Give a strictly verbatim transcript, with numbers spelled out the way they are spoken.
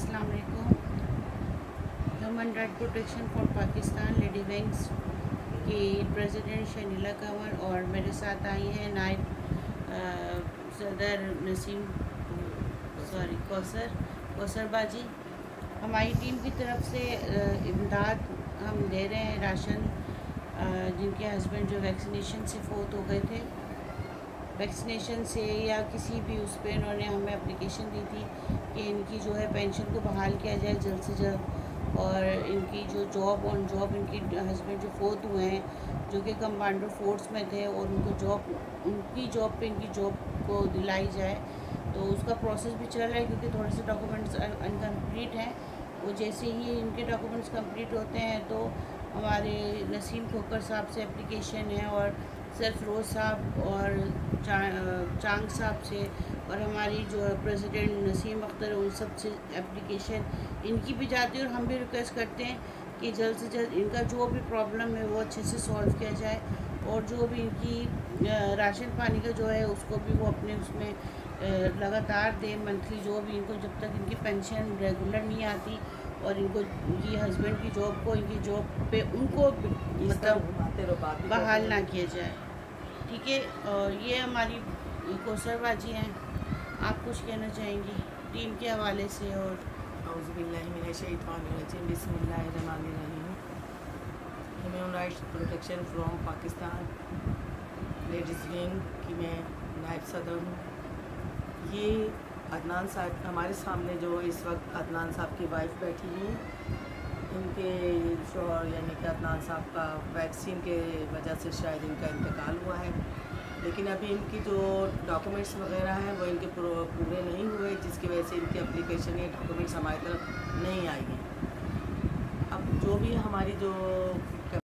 अस्सलाम वालेकुम। Human right protection for Pakistan lady wings की प्रेसिडेंट शनीला कंवर और मेरे साथ आई हैं नायब सदर नसीम सॉरी कौसर कौसर बाजी। हमारी टीम की तरफ से इमदाद हम दे रहे हैं राशन, जिनके हस्बैंड जो वैक्सीनेशन से फोत हो गए थे, वैक्सीनेशन से या किसी भी उस पर इन्होंने हमें एप्लीकेशन दी थी कि इनकी जो है पेंशन को बहाल किया जाए जल्द से जल्द, और इनकी जो जॉब ऑन जॉब इनकी हस्बैंड जो फोत हुए हैं जो कि कमांडो फोर्स में थे और उनको जॉब उनकी जॉब पे इनकी जॉब को दिलाई जाए। तो उसका प्रोसेस भी चल रहा है क्योंकि थोड़े से डॉक्यूमेंट्स अनकम्प्लीट हैं। वो जैसे ही इनके डॉक्यूमेंट्स कंप्लीट होते हैं तो हमारे नसीम खोकर साहब से एप्लीकेशन है और सरफरोज साहब और चा, चांग साहब से और हमारी जो प्रेसिडेंट नसीम अख्तर उन सब से एप्लीकेशन इनकी भी जाती है। और हम भी रिक्वेस्ट करते हैं कि जल्द से जल्द इनका जो भी प्रॉब्लम है वो अच्छे से सॉल्व किया जाए और जो भी इनकी राशन पानी का जो है उसको भी वो अपने उसमें लगातार दें मंथली, जो भी इनको जब तक इनकी पेंशन रेगुलर नहीं आती और इनको इनकी हस्बैंड की जॉब को इनकी जॉब पे उनको मतलब बहाल ना किया जाए। ठीक है, और ये हमारी कौसरबाजी हैं। आप कुछ कहना चाहेंगी टीम के हवाले से? और human rights protection from Pakistan ladies wing की मैं नायब सदर हूँ। ये अदनान साहब हमारे सामने जो इस वक्त अदनान साहब की वाइफ बैठी हुई, इनके शोहर यानी कि अदनान साहब का वैक्सीन के वजह से शायद इनका इंतकाल हुआ है, लेकिन अभी इनकी जो डॉक्यूमेंट्स वगैरह हैं वो इनके पूरे नहीं हुए, जिसकी वजह से इनकी एप्लीकेशन या डॉक्यूमेंट्स हमारी तरफ नहीं आई हैं। अब जो भी हमारी जो